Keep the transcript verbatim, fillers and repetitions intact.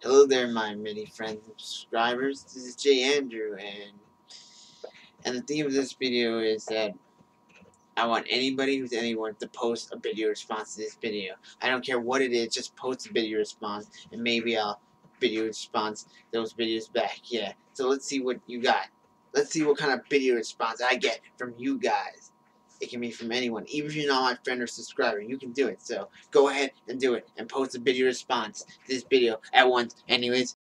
Hello there, my many friends and subscribers. This is Jay Andrew, and and the theme of this video is that I want anybody who's anyone to post a video response to this video. I don't care what it is, just post a video response, and maybe I'll video response those videos back. Yeah. So let's see what you got. Let's see what kind of video response I get from you guys. It can be from anyone, even if you're not my friend or subscriber. You can do it. So go ahead and do it, and post a video response to this video at once. Anyways.